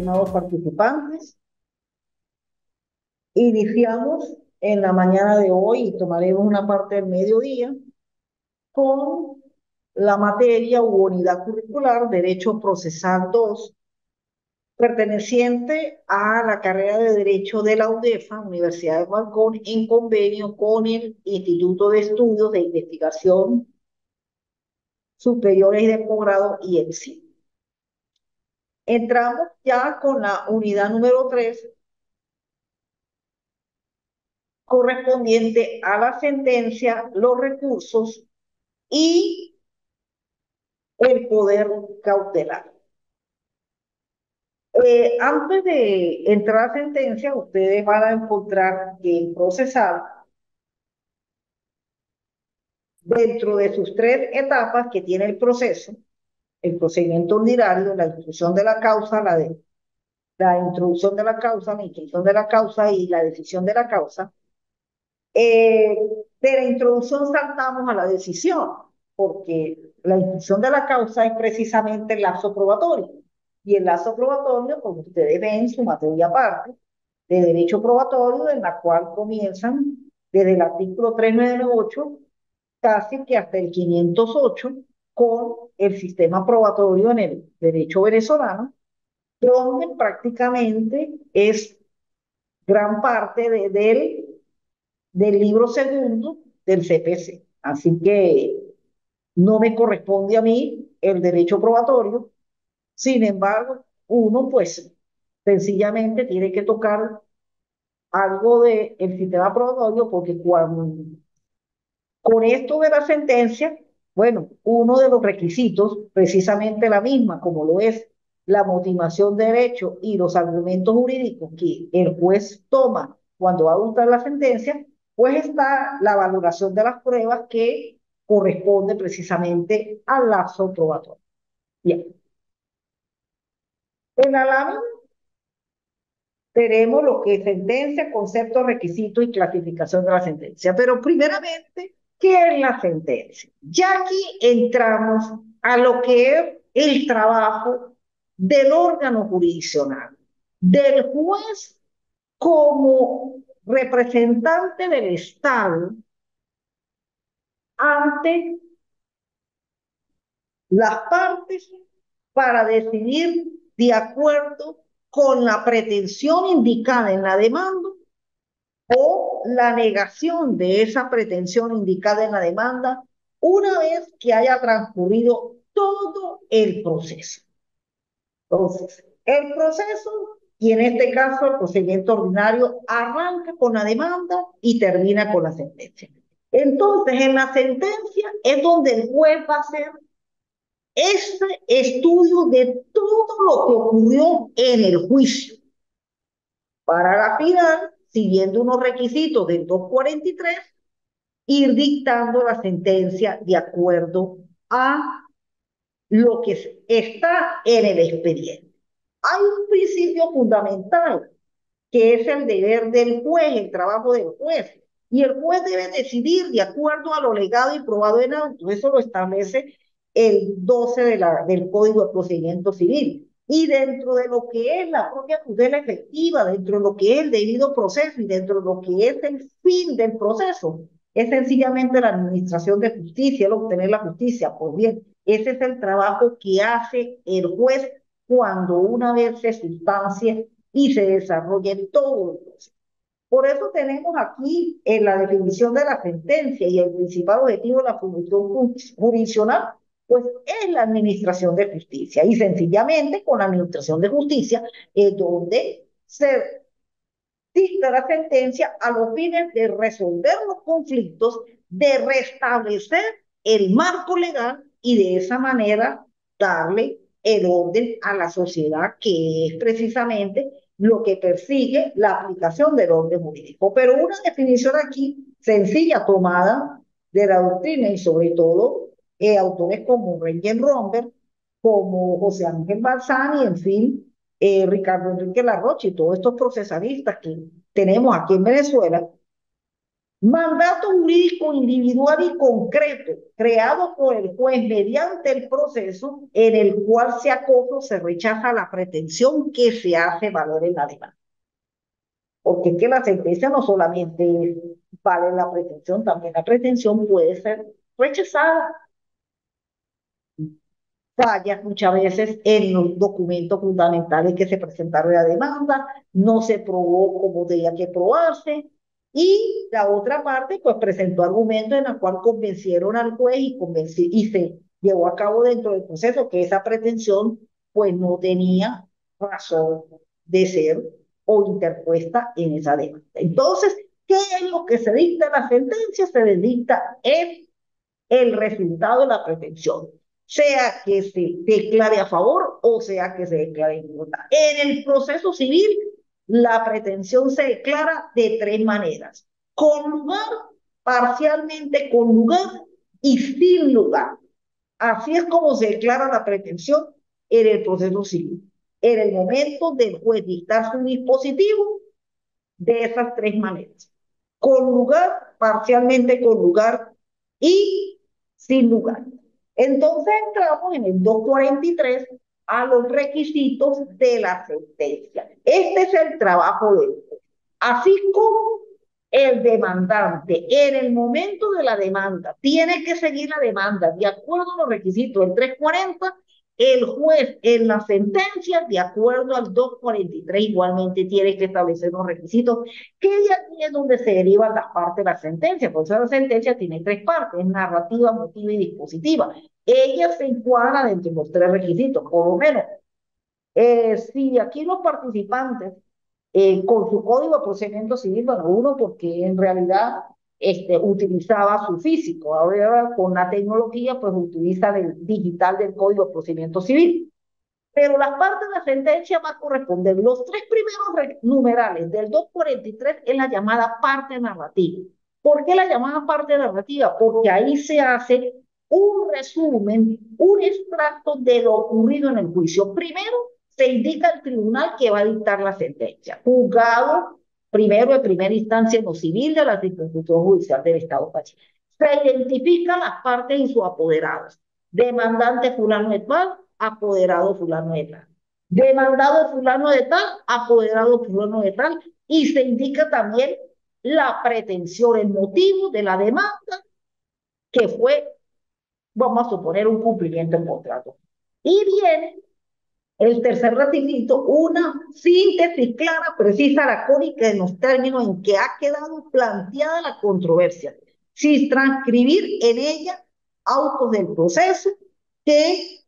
estimados participantes. Iniciamos en la mañana de hoy y tomaremos una parte del mediodía con la materia u unidad curricular Derecho Procesal 2, perteneciente a la carrera de Derecho de la UDEFA, Universidad de Falcón, en convenio con el Instituto de Estudios de Investigación Superiores y de Posgrado, IEPSI. Entramos ya con la unidad número 3, correspondiente a la sentencia, los recursos y el poder cautelar. Antes de entrar a sentencia, ustedes van a encontrar que el procesal, dentro de sus tres etapas que tiene el procedimiento ordinario, la instrucción de la causa, la introducción de la causa, la instrucción de la causa y la decisión de la causa. De la introducción saltamos a la decisión, porque la instrucción de la causa es precisamente el lazo probatorio. Y el lazo probatorio, como ustedes ven, su materia aparte de derecho probatorio, en la cual comienzan desde el artículo 398 casi que hasta el 508 con el sistema probatorio en el derecho venezolano, donde prácticamente es gran parte del libro segundo del CPC. Así que no me corresponde a mí el derecho probatorio. Sin embargo, uno pues sencillamente tiene que tocar algo del sistema probatorio porque con esto de la sentencia, bueno, uno de los requisitos, precisamente la misma, como lo es la motivación de derecho y los argumentos jurídicos que el juez toma cuando va a adoptar la sentencia, pues está la valoración de las pruebas que corresponde precisamente al lazo probatorio. Bien, en la lámina tenemos lo que es sentencia, concepto, requisito y clasificación de la sentencia. Pero primeramente, ¿qué es la sentencia? Ya aquí entramos a lo que es el trabajo del órgano jurisdiccional, del juez como representante del Estado ante las partes para decidir de acuerdo con la pretensión indicada en la demanda o la negación de esa pretensión indicada en la demanda una vez que haya transcurrido todo el proceso. Entonces, el proceso, y en este caso el procedimiento ordinario, arranca con la demanda y termina con la sentencia. Entonces, en la sentencia es donde el juez va a hacer este estudio de todo lo que ocurrió en el juicio para la final, siguiendo unos requisitos del 243, ir dictando la sentencia de acuerdo a lo que está en el expediente. Hay un principio fundamental, que es el deber del juez, el trabajo del juez. Y el juez debe decidir de acuerdo a lo legado y probado en auto. Eso lo establece el 12 del Código de Procedimiento Civil. Y dentro de lo que es la propia tutela efectiva, dentro de lo que es el debido proceso y dentro de lo que es el fin del proceso, es sencillamente la administración de justicia, el obtener la justicia. Pues bien, ese es el trabajo que hace el juez cuando una vez se sustancie y se desarrolle todo el proceso. Por eso tenemos aquí en la definición de la sentencia y el principal objetivo de la función jurisdiccional, pues es la administración de justicia. Y sencillamente con la administración de justicia es donde se dicta la sentencia a los fines de resolver los conflictos, de restablecer el marco legal y de esa manera darle el orden a la sociedad, que es precisamente lo que persigue la aplicación del orden jurídico. Pero una definición aquí sencilla, tomada de la doctrina y sobre todo autores como Reyen Romberg, como José Ángel Balsani, en fin, Ricardo Enrique Larroche y todos estos procesalistas que tenemos aquí en Venezuela, Mandato jurídico individual y concreto, creado por el juez mediante el proceso en el cual se acoge o se rechaza la pretensión que se hace valer en la demanda. Porque es que la sentencia no solamente vale la pretensión, también la pretensión puede ser rechazada. Fallas muchas veces en los documentos fundamentales que se presentaron en la demanda, no se probó como tenía que probarse, y la otra parte pues presentó argumentos en los cuales convencieron al juez y se llevó a cabo dentro del proceso que esa pretensión pues no tenía razón de ser o interpuesta en esa demanda. Entonces, ¿qué es lo que se dicta en la sentencia? Se dicta es el resultado de la pretensión, sea que se declare a favor o sea que se declare en contra. En el proceso civil, la pretensión se declara de tres maneras: con lugar, parcialmente con lugar y sin lugar. Así es como se declara la pretensión en el proceso civil. En el momento del juez dictar su dispositivo, de esas tres maneras: con lugar, parcialmente con lugar y sin lugar. Entonces entramos en el 243 a los requisitos de la sentencia. Este es el trabajo del juez. Así como el demandante en el momento de la demanda tiene que seguir la demanda de acuerdo a los requisitos del 340, el juez en la sentencia, de acuerdo al 243, igualmente tiene que establecer los requisitos, que de aquí es donde se derivan las partes de la sentencia. Por eso la sentencia tiene tres partes: narrativa, motiva y dispositiva. Ella se encuadra dentro de los tres requisitos, por lo menos. Si aquí los participantes, con su código de procedimiento civil, bueno, uno porque en realidad utilizaba su físico, ahora con la tecnología pues utiliza el digital del código de procedimiento civil. Pero las partes de la sentencia va a corresponder. Los tres primeros numerales del 243 es la llamada parte narrativa. ¿Por qué la llamada parte narrativa? Porque ahí se hace un resumen, un extracto de lo ocurrido en el juicio. Primero se indica al tribunal que va a dictar la sentencia. Juzgado primero de primera instancia en lo civil de la circunscripción judicial del Estado Pachi. Se identifican las partes y sus apoderados. Demandante fulano de tal, apoderado fulano de tal. Demandado fulano de tal, apoderado fulano de tal. Y se indica también la pretensión, el motivo de la demanda, que fue, vamos a suponer, un cumplimiento en contrato. Y viene el tercer requisito: una síntesis clara, precisa, lacónica de los términos en que ha quedado planteada la controversia, sin transcribir en ella autos del proceso que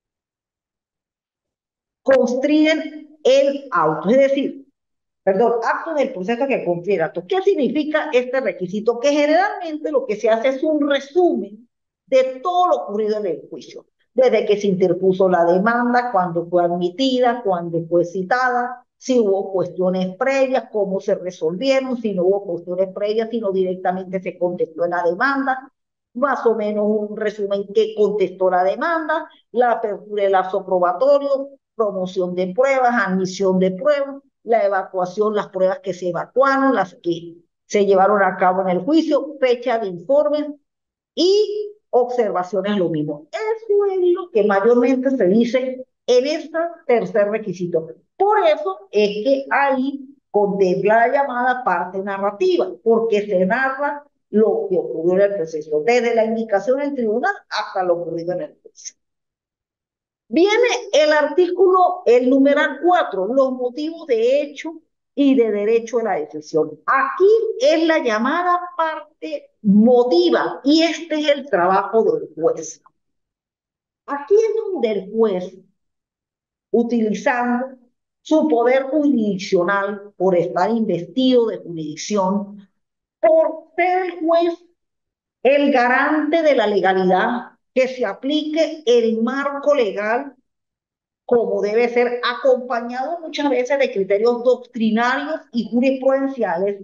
construyen el auto, es decir, perdón, acto del proceso que confiere acto. ¿Qué significa este requisito? Que generalmente lo que se hace es un resumen de todo lo ocurrido en el juicio, desde que se interpuso la demanda, cuándo fue admitida, cuándo fue citada, si hubo cuestiones previas, cómo se resolvieron, si no hubo cuestiones previas, si no directamente se contestó en la demanda, más o menos un resumen que contestó la demanda, la apertura del lazo probatorio, promoción de pruebas, admisión de pruebas, la evacuación, las pruebas que se evacuaron, las que se llevaron a cabo en el juicio, fecha de informes y observaciones lo mismo. Eso es lo que mayormente se dice en este tercer requisito. Por eso es que ahí contempla la llamada parte narrativa, porque se narra lo que ocurrió en el proceso, desde la indicación del tribunal hasta lo ocurrido en el juicio. Viene el artículo, el numeral 4, los motivos de hecho y de derecho de la decisión. Aquí es la llamada parte motiva y este es el trabajo del juez. Aquí es donde el juez, utilizando su poder jurisdiccional por estar investido de jurisdicción, por ser el juez el garante de la legalidad, que se aplique el marco legal como debe ser, acompañado muchas veces de criterios doctrinarios y jurisprudenciales,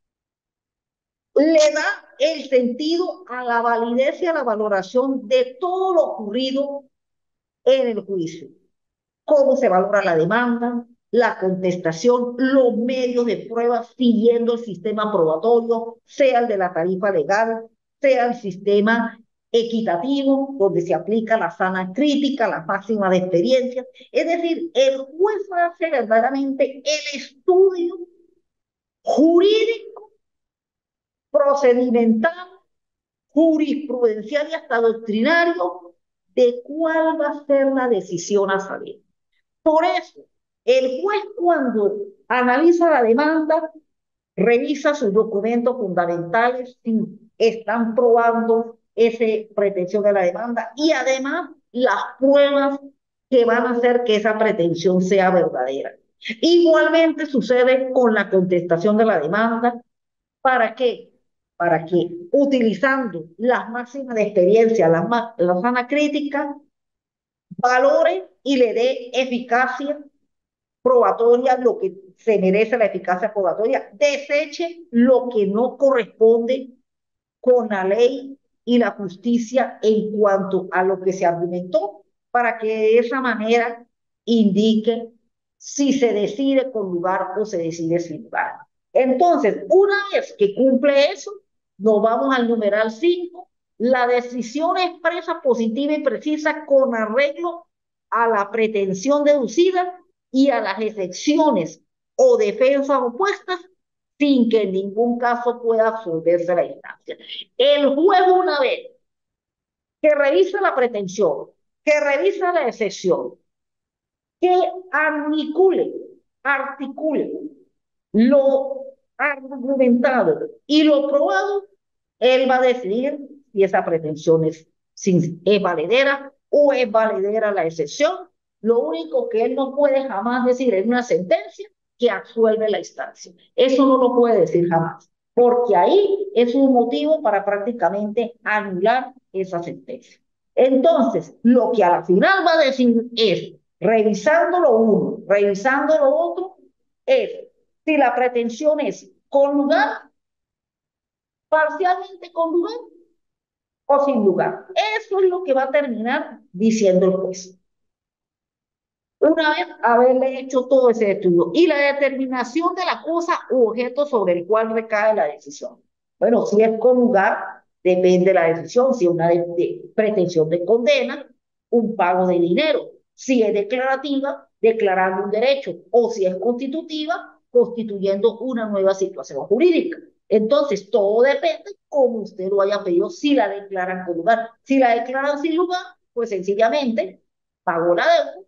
le da el sentido a la validez y a la valoración de todo lo ocurrido en el juicio. Cómo se valora la demanda, la contestación, los medios de prueba siguiendo el sistema probatorio, sea el de la tarifa legal, sea el sistema equitativo, donde se aplica la sana crítica, la máxima de experiencia. Es decir, el juez hace verdaderamente el estudio jurídico, procedimental, jurisprudencial y hasta doctrinario de cuál va a ser la decisión a salir. Por eso, el juez cuando analiza la demanda, revisa sus documentos fundamentales si están probando esa pretensión de la demanda y además las pruebas que van a hacer que esa pretensión sea verdadera. Igualmente sucede con la contestación de la demanda. ¿Para qué? Para que utilizando las máximas de experiencia, la sana crítica, valore y le dé eficacia probatoria lo que se merece la eficacia probatoria, deseche lo que no corresponde con la ley y la justicia en cuanto a lo que se argumentó, para que de esa manera indique si se decide con lugar o se decide sin lugar. Entonces, una vez que cumple eso, nos vamos al numeral 5, la decisión expresa, positiva y precisa con arreglo a la pretensión deducida y a las excepciones o defensas opuestas sin que en ningún caso pueda absolverse la instancia. El juez, una vez que revisa la pretensión, que revisa la excepción, que articule lo argumentado y lo probado, él va a decidir si esa pretensión es valedera o es valedera la excepción. Lo único que él no puede jamás decir en una sentencia que absuelve la instancia. Eso no lo puede decir jamás, porque ahí es un motivo para prácticamente anular esa sentencia. Entonces, lo que a la final va a decir es, revisando lo uno, revisando lo otro, es si la pretensión es con lugar, parcialmente con lugar o sin lugar. Eso es lo que va a terminar diciendo el juez. Una vez haberle hecho todo ese estudio y la determinación de la cosa u objeto sobre el cual recae la decisión. Bueno, si es con lugar, depende de la decisión, si es una pretensión de condena, un pago de dinero, si es declarativa, declarando un derecho, o si es constitutiva, constituyendo una nueva situación jurídica. Entonces, todo depende cómo usted lo haya pedido, si la declaran con lugar. Si la declaran sin lugar, pues sencillamente pagó la deuda,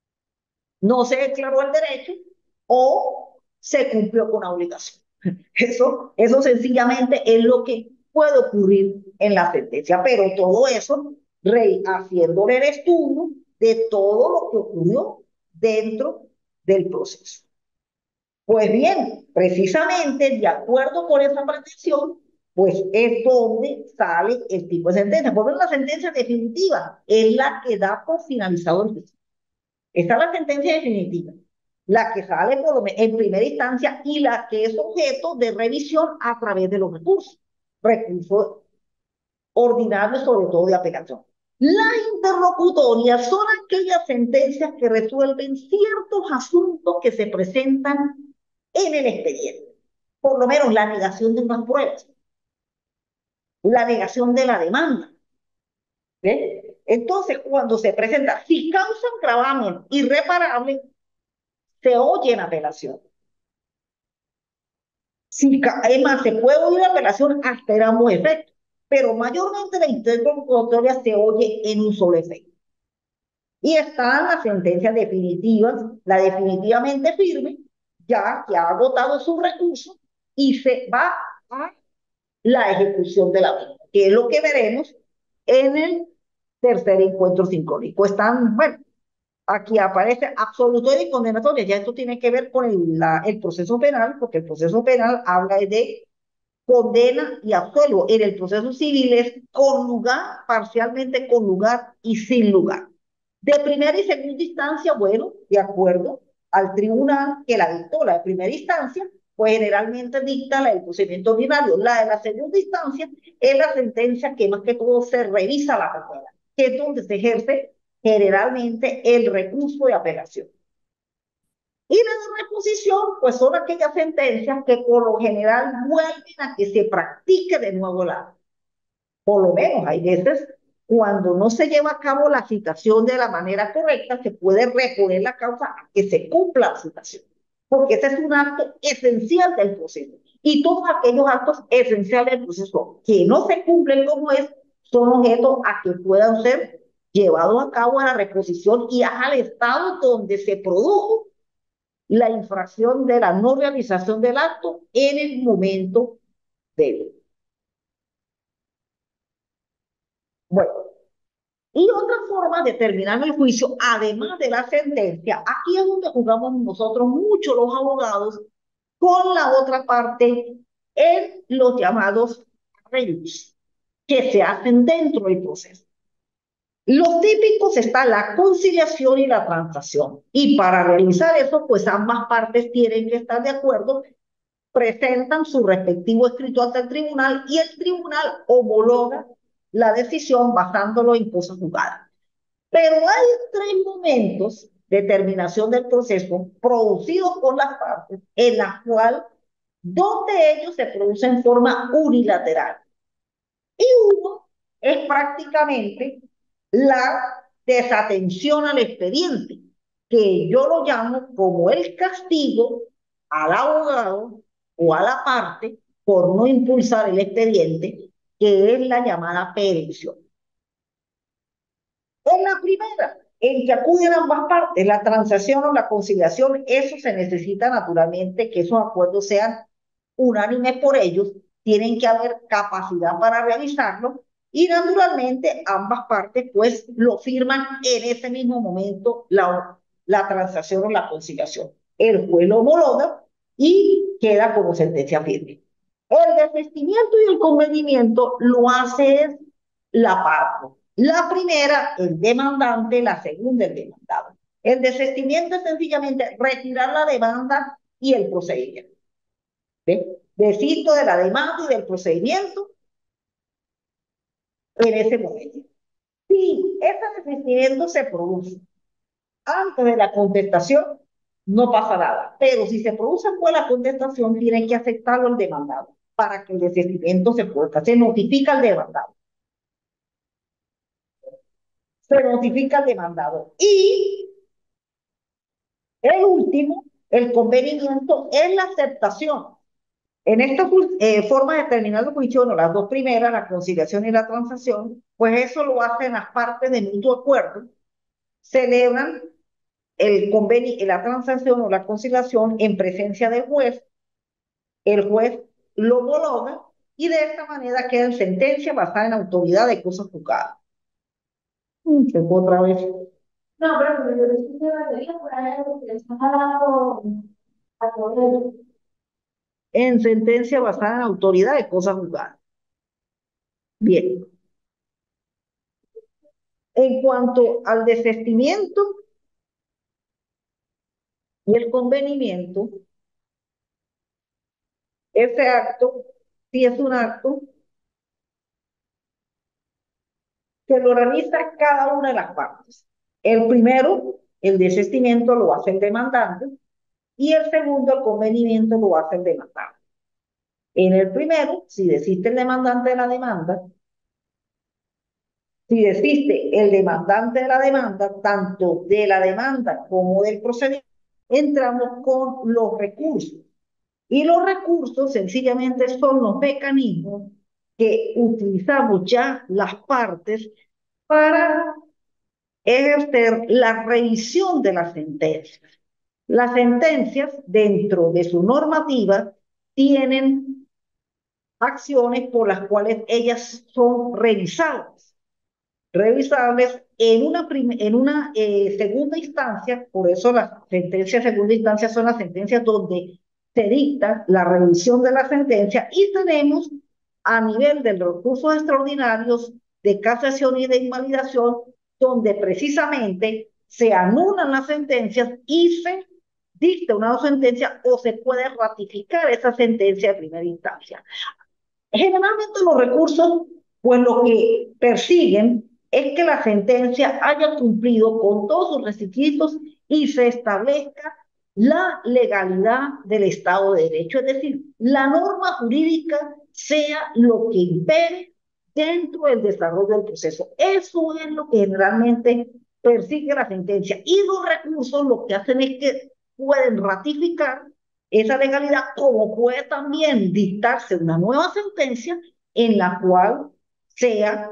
no se declaró el derecho o se cumplió con la obligación. Eso sencillamente es lo que puede ocurrir en la sentencia, pero todo eso haciéndole el estudio de todo lo que ocurrió dentro del proceso. Pues bien, precisamente de acuerdo con esa pretensión, pues es donde sale el tipo de sentencia. Porque la sentencia definitiva es la que da por finalizado el juicio. Esta es la sentencia definitiva, la que sale por lo en primera instancia y la que es objeto de revisión a través de los recursos ordinarios, sobre todo de apelación. Las interlocutorias son aquellas sentencias que resuelven ciertos asuntos que se presentan en el expediente. Por lo menos la negación de unas pruebas, la negación de la demanda. Entonces, cuando se presenta, si causa un gravamen irreparable, se oye en apelación. Si, además, se puede oír la apelación hasta en ambos efectos, pero mayormente la interlocutoria se oye en un solo efecto. Y están las sentencias definitivas, la definitivamente firme, ya que ha agotado su recurso y se va a la ejecución de la misma, que es lo que veremos en el tercer encuentro sincrónico. Están, bueno, aquí aparece absolutoria y condenatoria. Ya esto tiene que ver con el proceso penal, porque el proceso penal habla de condena y absuelvo. En el proceso civil es con lugar, parcialmente con lugar y sin lugar. De primera y segunda instancia, bueno, de acuerdo al tribunal que la dictó, la de primera instancia, pues generalmente dicta la del procedimiento ordinario. La de la segunda instancia es la sentencia que más que todo se revisa la primera, que es donde se ejerce generalmente el recurso de apelación. Y la de reposición, pues son aquellas sentencias que por lo general vuelven a que se practique de nuevo la, por lo menos hay veces cuando no se lleva a cabo la citación de la manera correcta, se puede reponer la causa a que se cumpla la citación, porque ese es un acto esencial del proceso. Y todos aquellos actos esenciales del proceso que no se cumplen como es, son objetos a que puedan ser llevados a cabo a la reposición y al estado donde se produjo la infracción de la no realización del acto en el momento débil. Bueno, y otra forma de terminar el juicio, además de la sentencia, aquí es donde jugamos nosotros mucho los abogados con la otra parte en los llamados arreglos que se hacen dentro del proceso. Los típicos están la conciliación y la transacción. Y para realizar eso, pues ambas partes tienen que estar de acuerdo, presentan su respectivo escrito ante el tribunal y el tribunal homologa la decisión basándolo en cosas jugadas. Pero hay tres momentos de terminación del proceso producidos por las partes en las cuales dos de ellos se producen en forma unilateral y uno es prácticamente la desatención al expediente, que yo lo llamo como el castigo al abogado o a la parte por no impulsar el expediente, que es la llamada perención. En la primera, en que acuden ambas partes, la transacción o la conciliación, eso se necesita naturalmente que esos acuerdos sean unánimes por ellos, tienen que haber capacidad para realizarlo y naturalmente ambas partes pues lo firman en ese mismo momento la transacción o la conciliación. El juez lo homologa y queda como sentencia firme. El desistimiento y el convenimiento lo hace la parte. La primera, el demandante, la segunda, el demandado. El desistimiento es sencillamente retirar la demanda y el procedimiento. ¿Ve? Desisto de la demanda y del procedimiento en ese momento. Si ese desistimiento se produce antes de la contestación, no pasa nada. Pero si se produce después de la contestación, tiene que aceptarlo el demandado para que el desistimiento se pueda. Se notifica al demandado. Se notifica al demandado. Y el último, el convenimiento, es la aceptación. En esta forma de terminar el juicio, no, las dos primeras, la conciliación y la transacción, pues eso lo hacen las partes de mutuo acuerdo, celebran el convenio, la transacción o la conciliación en presencia del juez, el juez lo homologa y de esta manera queda en sentencia basada en autoridad de cosas juzgadas. Otra vez. No, pero yo les puse batería por ahí porque están hablando a todo en sentencia basada en autoridad de cosas juzgadas. Bien. En cuanto al desistimiento y el convenimiento, ese acto sí es un acto que lo realiza cada una de las partes. El primero, el desistimiento, lo hace el demandante y el segundo, el convenimiento, lo hace el demandante. En el primero, si desiste el demandante de la demanda, si desiste el demandante de la demanda, tanto de la demanda como del procedimiento, entramos con los recursos. Y los recursos sencillamente son los mecanismos que utilizamos ya las partes para ejercer la revisión de las sentencias. Las sentencias, dentro de su normativa, tienen acciones por las cuales ellas son revisables en una segunda instancia, por eso las sentencias de segunda instancia son las sentencias donde se dicta la revisión de la sentencia y tenemos a nivel de los recursos extraordinarios de casación y de invalidación, donde precisamente se anulan las sentencias y se dicta una sentencia o se puede ratificar esa sentencia de primera instancia. Generalmente los recursos, pues lo que persiguen es que la sentencia haya cumplido con todos sus requisitos y se establezca la legalidad del Estado de Derecho, es decir, la norma jurídica sea lo que impere dentro del desarrollo del proceso. Eso es lo que generalmente persigue la sentencia. Y los recursos lo que hacen es que pueden ratificar esa legalidad, como puede también dictarse una nueva sentencia en la cual sea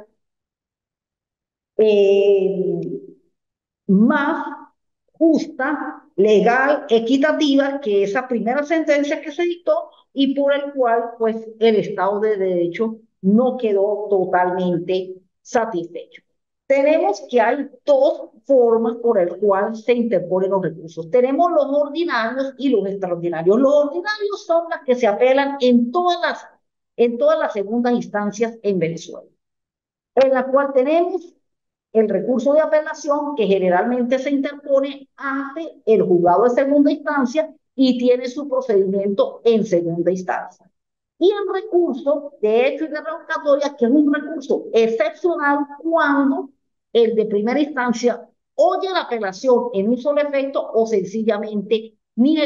eh, más justa, legal, equitativa que esa primera sentencia que se dictó y por el cual pues el Estado de Derecho no quedó totalmente satisfecho. Tenemos que hay dos formas por el cual se interponen los recursos. Tenemos los ordinarios y los extraordinarios. Los ordinarios son las que se apelan en todas las segundas instancias en Venezuela, en la cual tenemos el recurso de apelación que generalmente se interpone ante el juzgado de segunda instancia y tiene su procedimiento en segunda instancia. Y el recurso de hecho y de revocatoria, que es un recurso excepcional cuando el de primera instancia oye la apelación en un solo efecto o sencillamente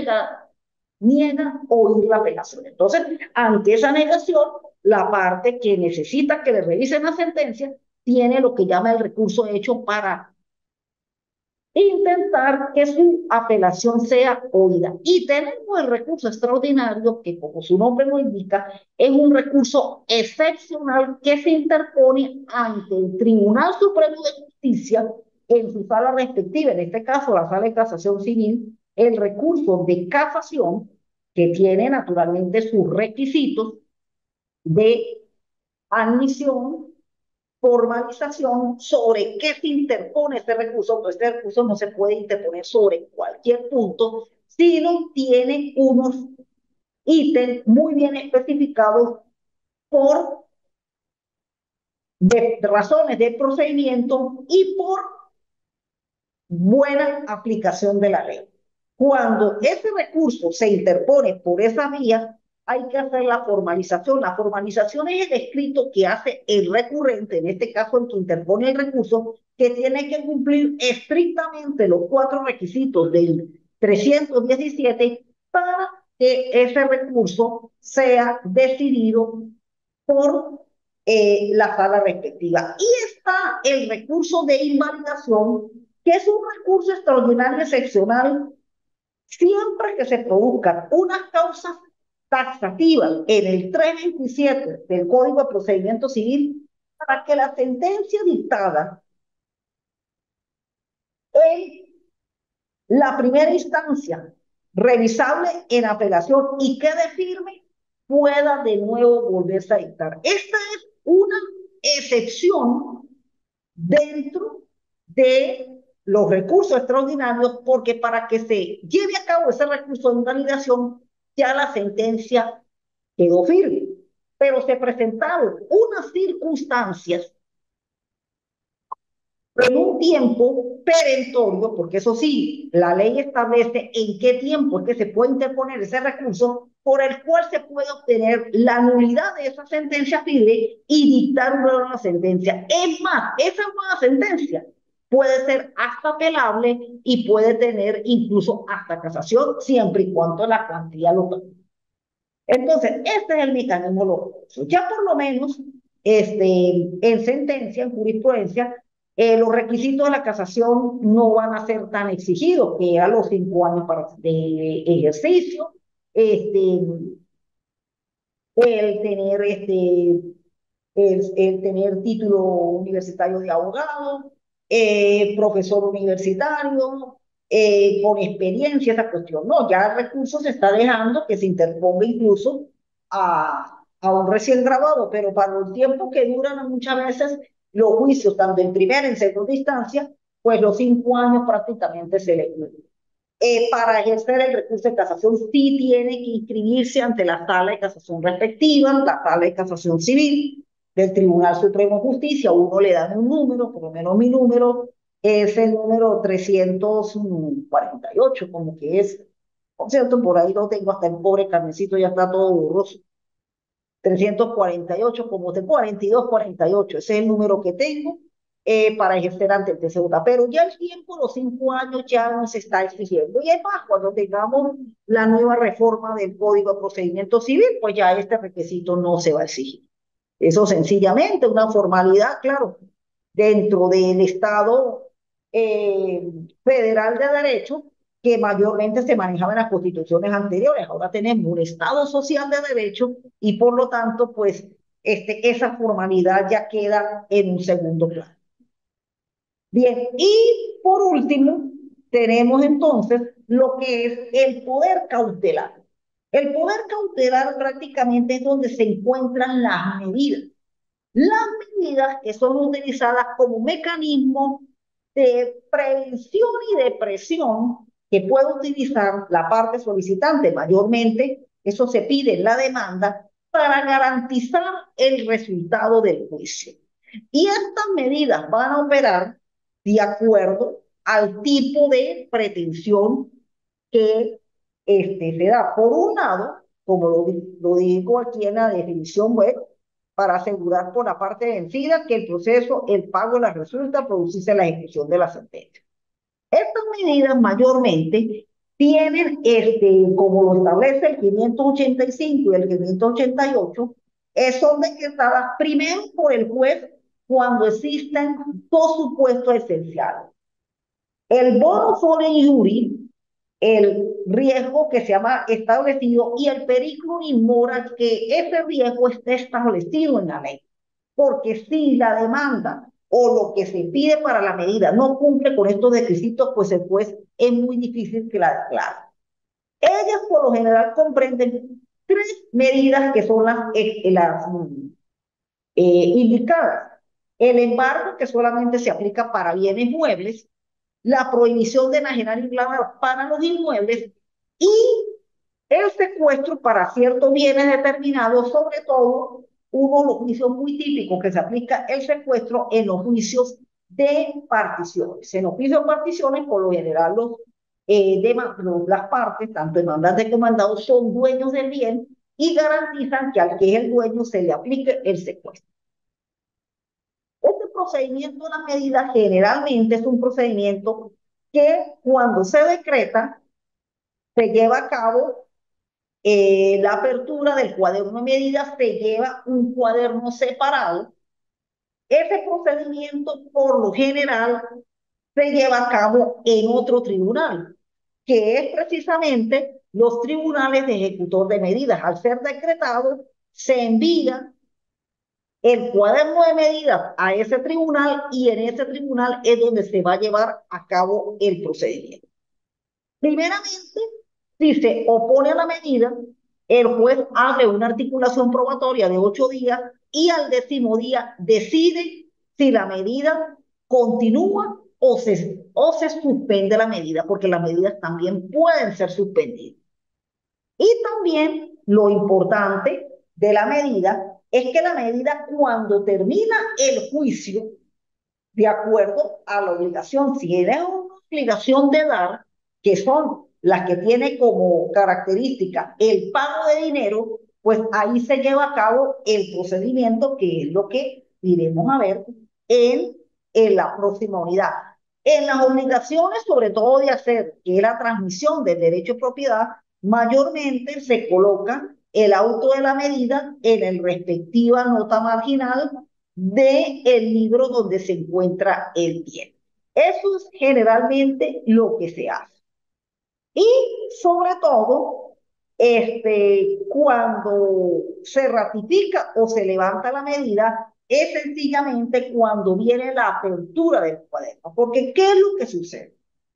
niega oír la apelación. Entonces, ante esa negación, la parte que necesita que le revisen la sentencia tiene lo que llama el recurso hecho para intentar que su apelación sea oída. Y tenemos el recurso extraordinario, que como su nombre lo indica, es un recurso excepcional que se interpone ante el Tribunal Supremo de Justicia en su sala respectiva, en este caso la sala de casación civil, el recurso de casación, que tiene naturalmente sus requisitos de admisión, formalización sobre qué se interpone este recurso, pues este recurso no se puede interponer sobre cualquier punto, sino tiene unos ítems muy bien especificados por razones de procedimiento y por buena aplicación de la ley. Cuando ese recurso se interpone por esa vía, hay que hacer la formalización. La formalización es el escrito que hace el recurrente, en este caso el que interpone el recurso, que tiene que cumplir estrictamente los 4 requisitos del 317 para que ese recurso sea decidido por la sala respectiva. Y está el recurso de invalidación, que es un recurso extraordinario excepcional siempre que se produzcan unas causas taxativas en el 327 del Código de Procedimiento Civil para que la sentencia dictada en la primera instancia, revisable en apelación y quede firme, pueda de nuevo volverse a dictar. Esta es una excepción dentro de los recursos extraordinarios, porque para que se lleve a cabo ese recurso de invalidación, ya la sentencia quedó firme. Pero se presentaron unas circunstancias en un tiempo perentorio, porque eso sí, la ley establece en qué tiempo es que se puede interponer ese recurso por el cual se puede obtener la nulidad de esa sentencia firme y dictar una nueva sentencia. Es más, esa nueva sentencia puede ser hasta apelable y puede tener incluso hasta casación, siempre y cuando la cuantía lo permita. Entonces, este es el mecanismo de los recursos. Ya por lo menos en sentencia, en jurisprudencia, los requisitos de la casación no van a ser tan exigidos, que a los 5 años de ejercicio, este, el tener, el tener título universitario de abogado, profesor universitario, con experiencia, esa cuestión. No, ya el recurso se está dejando que se interponga incluso a un recién graduado, pero para el tiempo que duran muchas veces los juicios, tanto en primera y en segunda instancia, pues los 5 años prácticamente se le cumplen. Para ejercer el recurso de casación sí tiene que inscribirse ante la sala de casación respectiva, la sala de casación civil del Tribunal Supremo de Justicia. Uno le dan un número, por lo menos mi número es el número 348, como que es, por cierto, por ahí lo tengo, hasta el pobre carnecito ya está todo borroso. 348, como de 42, 48, ese es el número que tengo. para ejercer ante el TCJ. Pero ya el tiempo, los 5 años, ya no se está exigiendo. Y es más, cuando tengamos la nueva reforma del Código de Procedimiento Civil, pues ya este requisito no se va a exigir. Eso sencillamente, una formalidad, claro, dentro del Estado federal de derecho, que mayormente se manejaba en las constituciones anteriores. Ahora tenemos un Estado social de derecho y por lo tanto, pues, esa formalidad ya queda en un segundo plano. Bien, y por último, tenemos entonces lo que es el poder cautelar. El poder cautelar prácticamente es donde se encuentran las medidas. Las medidas que son utilizadas como mecanismo de prevención y de presión que puede utilizar la parte solicitante, mayormente eso se pide en la demanda, para garantizar el resultado del juicio. Y estas medidas van a operar de acuerdo al tipo de pretensión que se da. Por un lado, como lo digo aquí en la definición web, para asegurar por la parte vencida que el proceso, el pago de la resulta producirse la ejecución de la sentencia. Estas medidas mayormente tienen, como lo establece el 585 y el 588, son decretadas primero por el juez cuando existen dos supuestos esenciales. El bono sole iuri, el riesgo que se llama establecido, y el periculum in mora, que ese riesgo esté establecido en la ley. Porque si la demanda o lo que se pide para la medida no cumple con estos requisitos, pues el juez es muy difícil que la declare. Ellas por lo general comprenden tres medidas que son indicadas. El embargo, que solamente se aplica para bienes muebles, la prohibición de enajenar y gravar para los inmuebles y el secuestro para ciertos bienes determinados, sobre todo uno de los juicios muy típicos que se aplica el secuestro en los juicios de particiones. En los juicios de particiones, por lo general, las partes, tanto demandantes como demandados, son dueños del bien y garantizan que al que es el dueño se le aplique el secuestro. Este procedimiento de la medida generalmente es un procedimiento que cuando se decreta se lleva a cabo la apertura del cuaderno de medidas, se lleva un cuaderno separado. Ese procedimiento por lo general se lleva a cabo en otro tribunal, que es precisamente los tribunales de ejecutor de medidas. Al ser decretado, se envía el cuaderno de medidas a ese tribunal y en ese tribunal es donde se va a llevar a cabo el procedimiento. Primeramente, si se opone a la medida, el juez abre una articulación probatoria de 8 días y al 10º día decide si la medida continúa o se suspende la medida, porque las medidas también pueden ser suspendidas. Y también lo importante de la medida es que la medida, cuando termina el juicio, de acuerdo a la obligación, si era una obligación de dar, que son las que tiene como característica el pago de dinero, pues ahí se lleva a cabo el procedimiento, que es lo que iremos a ver en la próxima unidad. En las obligaciones, sobre todo de hacer, que es la transmisión del derecho de propiedad, mayormente se coloca el auto de la medida en el respectiva nota marginal del libro donde se encuentra el bien. Eso es generalmente lo que se hace. Y sobre todo, cuando se ratifica o se levanta la medida, es sencillamente cuando viene la apertura del cuaderno. Porque, ¿qué es lo que sucede?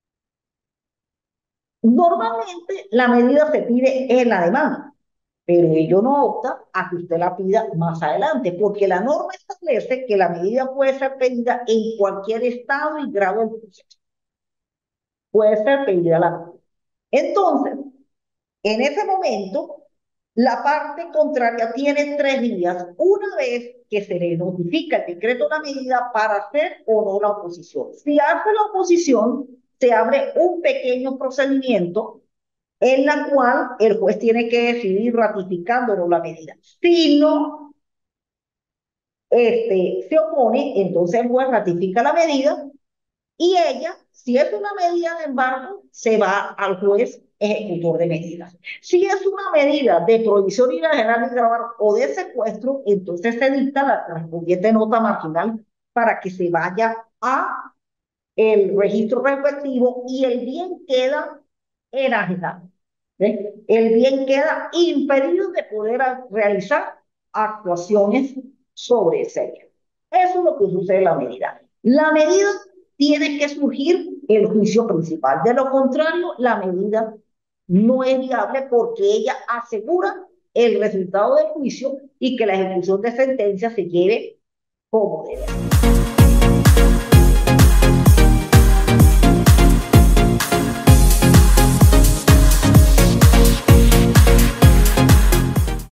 Normalmente la medida se pide en la demanda, pero ello no opta a que usted la pida más adelante, porque la norma establece que la medida puede ser pedida en cualquier estado y grado del proceso. Puede ser pedida la medida. Entonces, en ese momento, la parte contraria tiene 3 días, una vez que se le notifica el decreto de la medida, para hacer o no la oposición. Si hace la oposición, se abre un pequeño procedimiento en la cual el juez tiene que decidir ratificando o no la medida. Si no, se opone, entonces el juez ratifica la medida y ella, si es una medida de embargo, se va al juez ejecutor de medidas. Si es una medida de prohibición ilegal de grabar o de secuestro, entonces se dicta la correspondiente nota marginal para que se vaya a el registro respectivo y el bien queda enajenado. El bien queda impedido de poder realizar actuaciones sobre ese bien. Eso es lo que sucede en la medida. La medida tiene que surgir el juicio principal. De lo contrario, la medida no es viable porque ella asegura el resultado del juicio y que la ejecución de sentencia se lleve como debe.